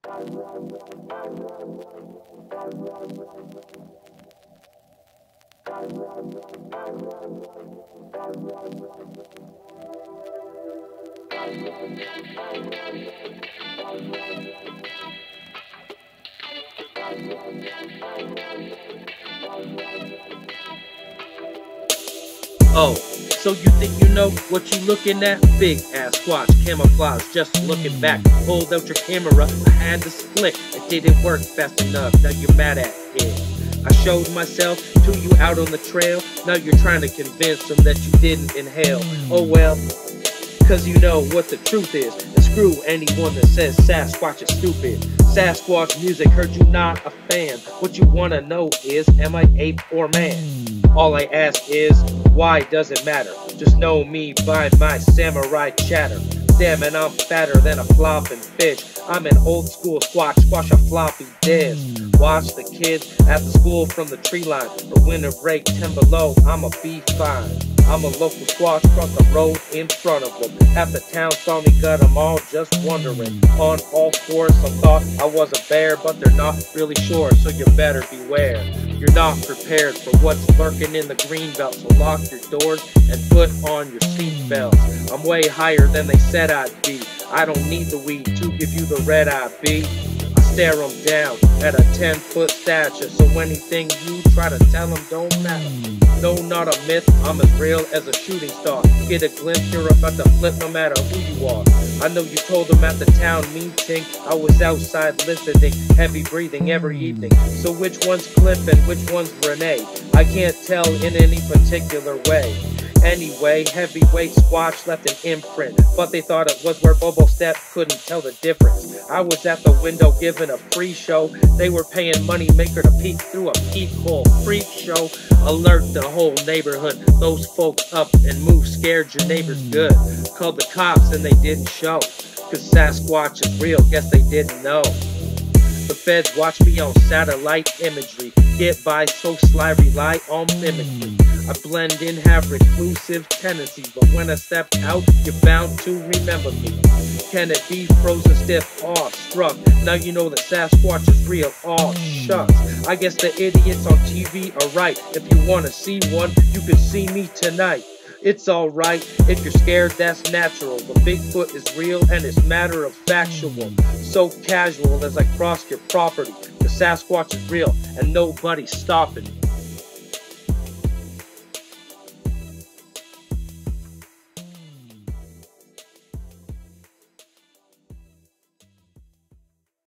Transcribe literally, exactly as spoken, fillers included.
Oh, so you think you know what you looking at? Big ass squatch, camouflage, just looking back. Pulled out your camera, I had to split. It didn't work fast enough, now you're mad at it. I showed myself to you out on the trail. Now you're trying to convince them that you didn't inhale. Oh well, cause you know what the truth is. And screw anyone that says Sasquatch is stupid. Sasquatch music heard you not a fan. What you wanna know is, am I ape or man? All I ask is, why does it matter? Just know me by my samurai chatter. Damn, and I'm fatter than a flopping fish. I'm an old school squatch, squash a floppy dish. Watch the kids at the school from the tree line. For winter break, ten below, I'ma be fine. I'm a local squatch, cross the road in front of them. Half the town saw me gut them all, just wondering. On all fours, some thought I was a bear, but they're not really sure, so you better beware. You're not prepared for what's lurking in the green belt, so lock your doors and put on your seatbelts. I'm way higher than they said I'd be. I don't need the weed to give you the red eye, B. I stare them down at a ten foot stature, so anything you try to tell them don't matter. No, not a myth, I'm as real as a shooting star. Get a glimpse, you're about to flip no matter who you are. I know you told them at the town meeting I was outside listening, heavy breathing every evening. So which one's Cliff and which one's Renee? I can't tell in any particular way. Anyway, heavyweight squatch left an imprint, but they thought it was where Bobo Step couldn't tell the difference. I was at the window giving a free show. They were paying money maker to peek through a peephole. Freak show, alert the whole neighborhood. Those folks up and move, scared your neighbors good. Called the cops and they didn't show, cause Sasquatch is real, guess they didn't know. The feds watch me on satellite imagery. Get by so sly, rely on mimicry. I blend in, have reclusive tendencies, but when I step out, you're bound to remember me. Can it be frozen stiff, awe struck? Now you know that Sasquatch is real, aw shucks. I guess the idiots on T V are right. If you wanna see one, you can see me tonight. It's alright, if you're scared, that's natural. The Bigfoot is real and it's matter of factual. So casual as I cross your property. The Sasquatch is real and nobody's stopping me.